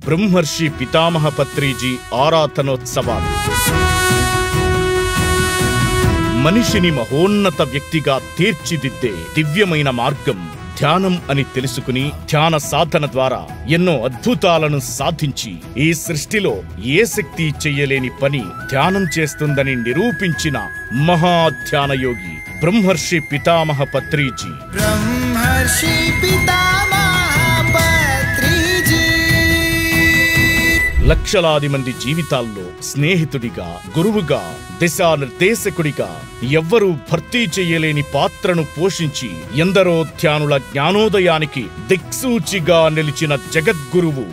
బ్రహ్మర్షి పితామహ పత్రిజీ ఆరాధనోత్సవాలు. మనిషిని మహోన్నత వ్యక్తిగా తీర్చిదిద్దే దివ్యమైన మార్గం ధ్యానం అని తెలుసుకుని ధ్యాన సాధన ద్వారా ఎన్నో అద్భుతాలను సాధించి ఈ సృష్టిలో ఏ శక్తి చెయ్యలేని పని ధ్యానం చేస్తుందని నిరూపించిన మహాధ్యానయోగి బ్రహ్మర్షి పితామహ పత్రిజీ. లక్షలాది మంది జీవితాల్లో స్నేహితుడిగా, గురువుగా, దిశానిర్దేశకుడిగా ఎవ్వరూ భర్తీ చెయ్యలేని పాత్రను పోషించి ఎందరో ధ్యానుల జ్ఞానోదయానికి దిక్సూచిగా నిలిచిన జగద్గురువు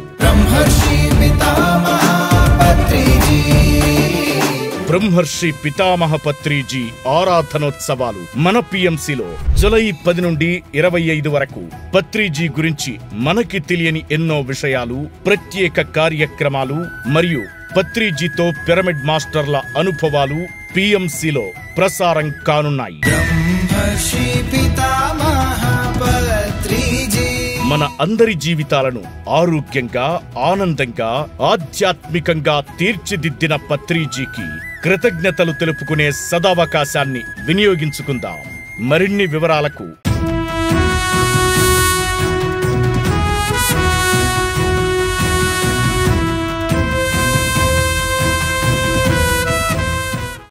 బ్రహ్మర్షి పితామహ పత్రిజీ ఆరాధనోత్సవాలు మన పిఎంసిలో జూలై 10 నుండి 25 వరకు. పత్రిజీ గురించి మనకి తెలియని ఎన్నో విషయాలు, ప్రత్యేక కార్యక్రమాలు మరియు పత్రిజీతో పిరమిడ్ మాస్టర్ల అనుభవాలు పిఎంసిలో ప్రసారం కానున్నాయి. మన అందరి జీవితాలను ఆరోగ్యంగా, ఆనందంగా, ఆధ్యాత్మికంగా తీర్చిదిద్దిన పత్రిజీకి కృతజ్ఞతలు తెలుపుకునే సదవకాశాన్ని వినియోగించుకుందాం. మరిన్ని వివరాలకు